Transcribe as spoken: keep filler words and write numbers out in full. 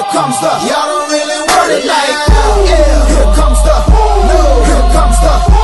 Here comes the, y'all don't really want it like, yeah. Here comes the, no. Here comes the